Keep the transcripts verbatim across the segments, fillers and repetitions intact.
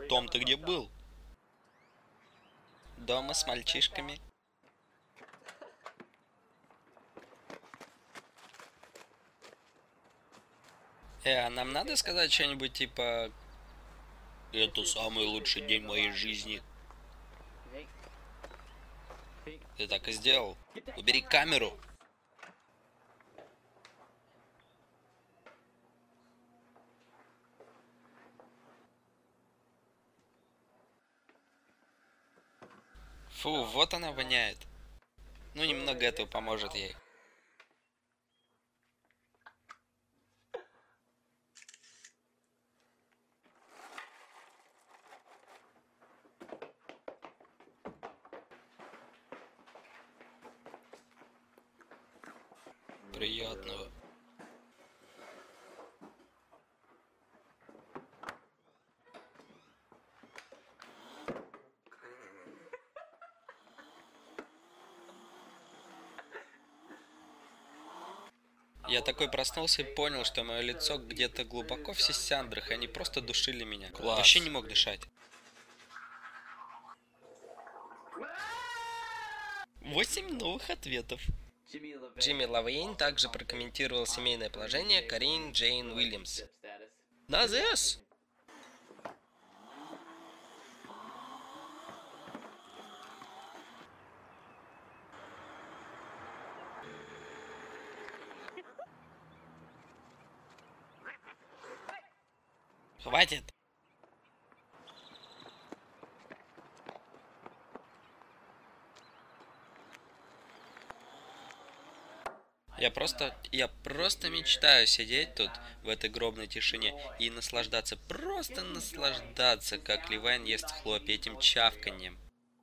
Том, ты где был? Дома с мальчишками. Э, а нам надо сказать что-нибудь типа... Это самый лучший день моей жизни. Ты так и сделал. Убери камеру. Фу, вот она воняет. Ну, немного этого поможет ей. Приятного. Я такой проснулся и понял, что мое лицо где-то глубоко в сисяндрах, и они просто душили меня. Класс. Вообще не мог дышать. Восемь новых ответов. Джимми Лавейн также прокомментировал семейное положение Карин Джейн Уильямс. Назес! Хватит! Я просто, я просто мечтаю сидеть тут, в этой гробной тишине, и наслаждаться, просто наслаждаться, как Ливайн ест хлопья этим чавканьем.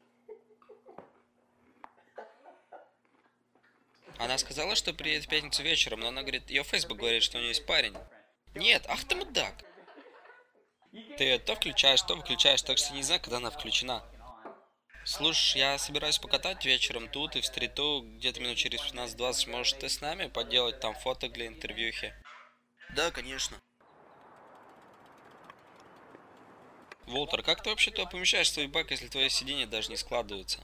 Она сказала, что приедет в пятницу вечером, но она говорит, ее Facebook говорит, что у нее есть парень. Нет, ах ты мудак! Ты то включаешь, то выключаешь, так что не знаю, когда она включена. Слушай, я собираюсь покатать вечером тут и в стриту, где-то минут через пятнадцать-двадцать. Может, ты с нами поделать там фото для интервьюхи? Да, конечно. Волтер, как ты вообще туда помещаешь свой бак, если твои сиденья даже не складываются?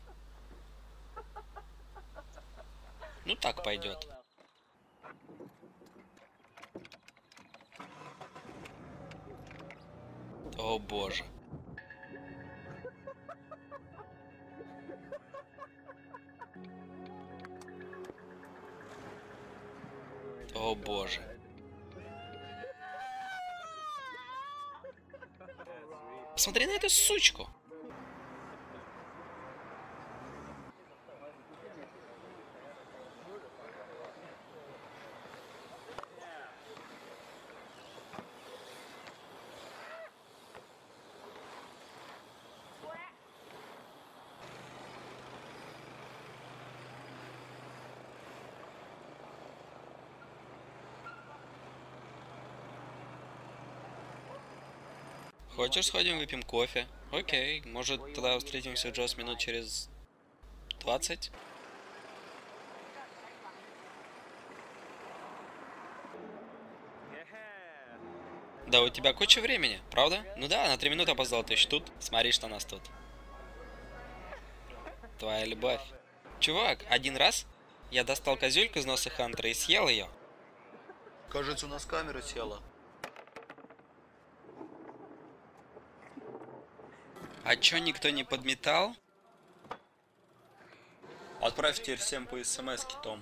Ну так пойдет. О боже. О боже. Посмотри на эту сучку. Хочешь, сходим, выпьем кофе? Окей, может, тогда встретимся, Джос, минут через двадцать? Да у тебя куча времени, правда? Ну да, на три минуты опоздал, ты еще тут. Смотри, что у нас тут. Твоя любовь. Чувак, один раз я достал козюльку из носа Хантера и съел ее. Кажется, у нас камера села. А чё, никто не подметал? Отправь теперь всем по смс-ке, Том.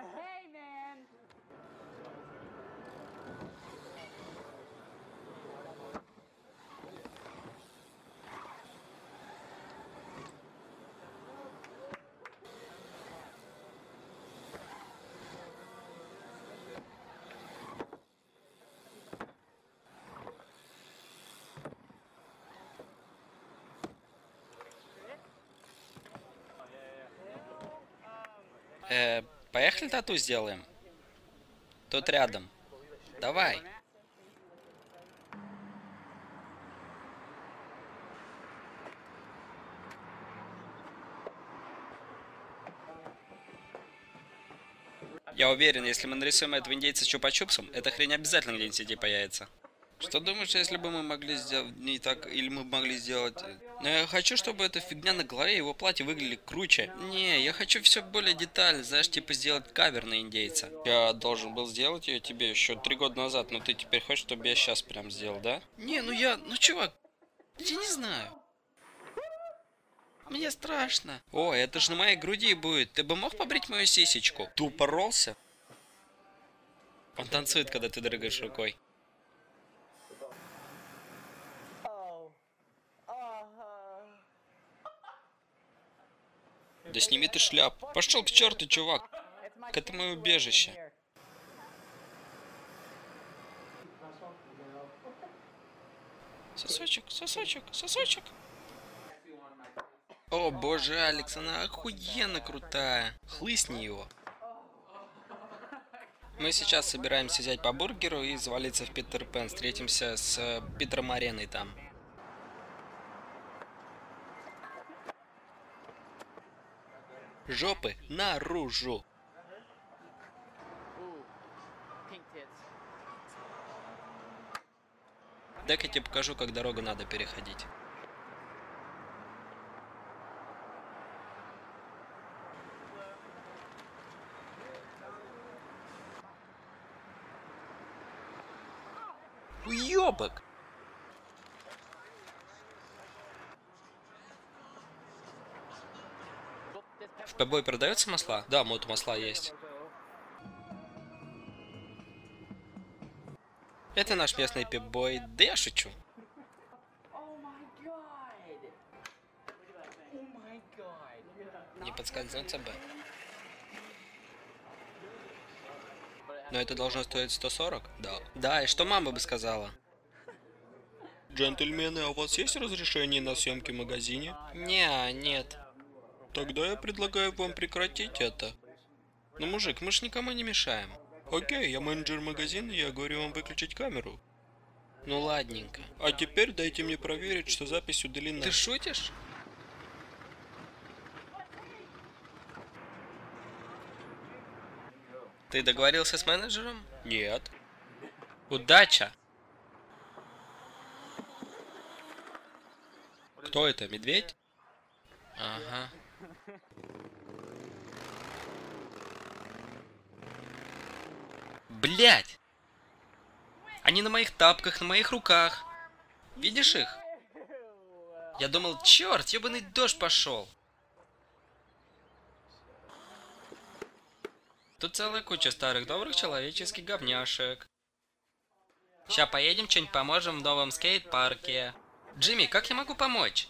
Э, поехали тату сделаем. Тут рядом. Давай. Я уверен, если мы нарисуем этого индейца с чупа-чупсом, эта хрень обязательно где-нибудь среди появится. Что думаешь, если бы мы могли сделать не так, или мы могли сделать... Но я хочу, чтобы эта фигня на голове и его платье выглядели круче. Не, я хочу все более детально, знаешь, типа сделать кавер на индейца. Я должен был сделать ее тебе еще три года назад, но ты теперь хочешь, чтобы я сейчас прям сделал, да? Не, ну я... Ну, чувак, я не знаю. Мне страшно. О, это же на моей груди будет. Ты бы мог побрить мою сисечку? Ты упоролся? Он танцует, когда ты дрыгаешь рукой. Да сними ты шляпу. Пошел к черту, чувак. Это мое убежище. Сосочек, сосочек, сосочек. О боже, Алекс, она охуенно крутая. Хлыстни его. Мы сейчас собираемся взять по бургеру и завалиться в Питер Пен. Встретимся с Питером Ареной там. Жопы наружу. Дай-ка я тебе покажу, как дорогу надо переходить. Уёбок! В Пебой продаются масла? Да, мото масла есть. Это наш местный пип-бой. Да я шучу. Не подскользнуться бы. Но это должно стоить сто сорок? Да. Да, и что мама бы сказала? Джентльмены, а у вас есть разрешение на съемки в магазине? Не, нет. Тогда я предлагаю вам прекратить это. Ну, мужик, мы ж никому не мешаем. Окей, я менеджер магазина, я говорю вам выключить камеру. Ну ладненько. А теперь дайте мне проверить, что запись удалена. Ты шутишь? Ты договорился с менеджером? Нет. Удача! Кто это, медведь? Ага. Блять! Они на моих тапках, на моих руках. Видишь их? Я думал, черт, ебаный дождь пошел. Тут целая куча старых добрых человеческих говняшек. Ща поедем, что-нибудь поможем в новом скейт-парке. Джимми, как я могу помочь?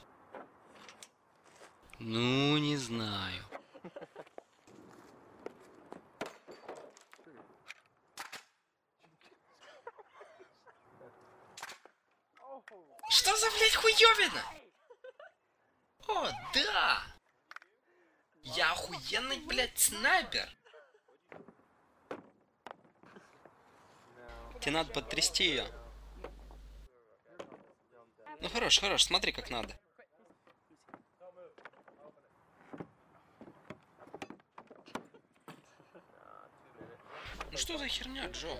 Ну, не знаю. Что за, блядь, хуёвина? О, да! Я охуенный, блядь, снайпер! Тебе надо потрясти ее. Ну хорош, хорош, смотри, как надо. Ну что за херня, Джо?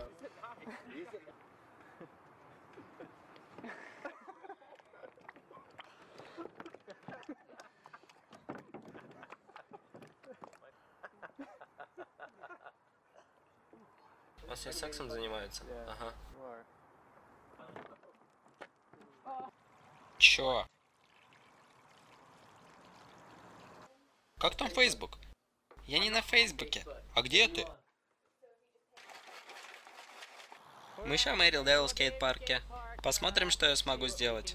У вас все сексом занимаются? Ага. Чё? Как там Facebook? Я не на Фейсбуке. А где ты? Мы сейчас в Мэрилдейл скейт-парке. Посмотрим, что я смогу сделать.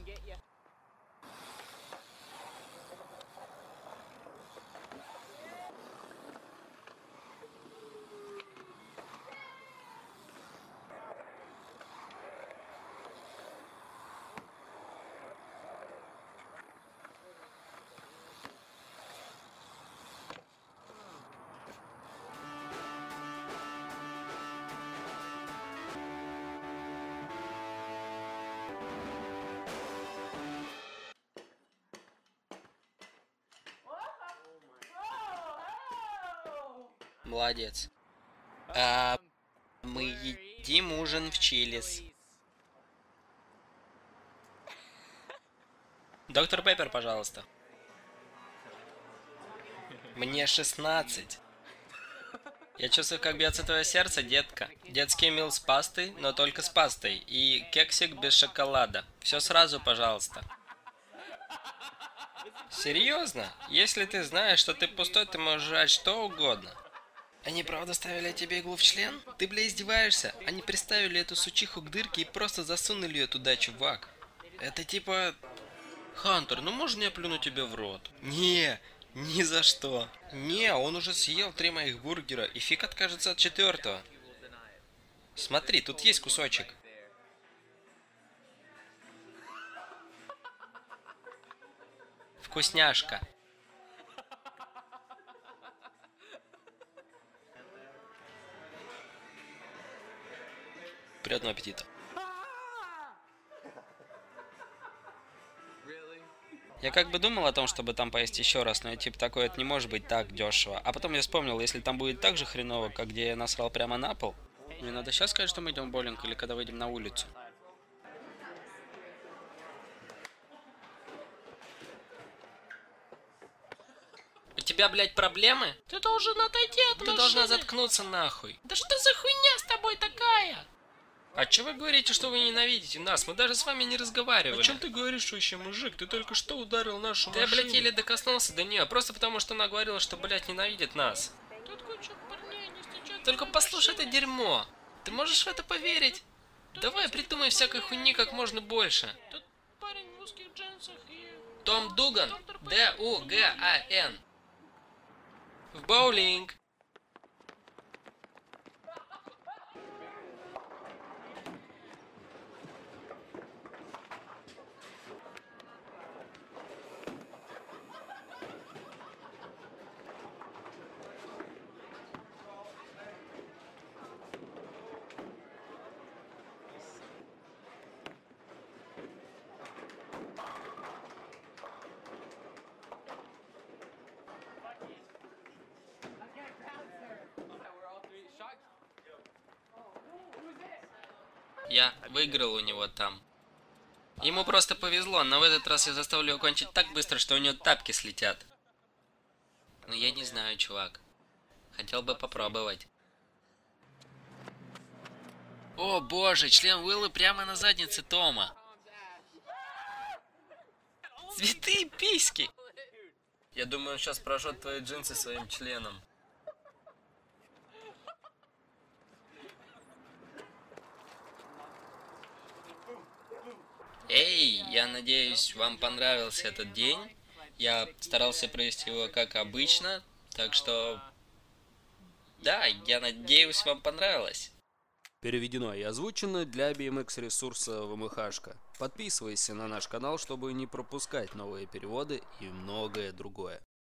Молодец. А, мы едим ужин в Чилис. Доктор Пеппер, пожалуйста. Мне шестнадцать. Я чувствую, как бьется твое сердце, детка. Детский мил с пастой, но только с пастой. И кексик без шоколада. Все сразу, пожалуйста. Серьезно? Если ты знаешь, что ты пустой, ты можешь жрать что угодно. Они правда ставили тебе иглу в член? Ты, бля, издеваешься? Они приставили эту сучиху к дырке и просто засунули ее туда, чувак. Это типа... Хантер, ну можно я плюну тебе в рот? Не, ни за что. Не, он уже съел три моих бургера, и фиг откажется от четвертого. Смотри, тут есть кусочек. Вкусняшка. Приятного аппетита. Я как бы думал о том, чтобы там поесть еще раз, но я типа такой, это не может быть так дешево. А потом я вспомнил, если там будет так же хреново, как где я насрал прямо на пол. Мне надо сейчас сказать, что мы идем в боулинг, или когда выйдем на улицу. У тебя, блядь, проблемы? Ты должен отойти от машины. Ты должна заткнуться нахуй. Да что за хуйня с тобой такая? А чё вы говорите, что вы ненавидите нас? Мы даже с вами не разговаривали. О чем ты говоришь, вообще, мужик? Ты только что ударил нашу машину. Ты, блядь, еле докоснулся до нее, просто потому что она говорила, что, блядь, ненавидит нас. Тут куча парней, не стучат. Только послушай это дерьмо. Ты можешь в это поверить? Давай придумай всякой хуйни как можно больше. Тут парень в узких джинсах и... Том Дуган. Д У Г А Н. В боулинг. Я выиграл у него там. Ему просто повезло, но в этот раз я заставлю его кончить так быстро, что у него тапки слетят. Ну я не знаю, чувак. Хотел бы попробовать. О боже, член Уиллы прямо на заднице Тома. Цветы и письки. Я думаю, он сейчас прожжет твои джинсы своим членом. Эй, я надеюсь, вам понравился этот день. Я старался провести его как обычно, так что... Да, я надеюсь, вам понравилось. Переведено и озвучено для би эм экс ресурса ВМХшка. Подписывайся на наш канал, чтобы не пропускать новые переводы и многое другое.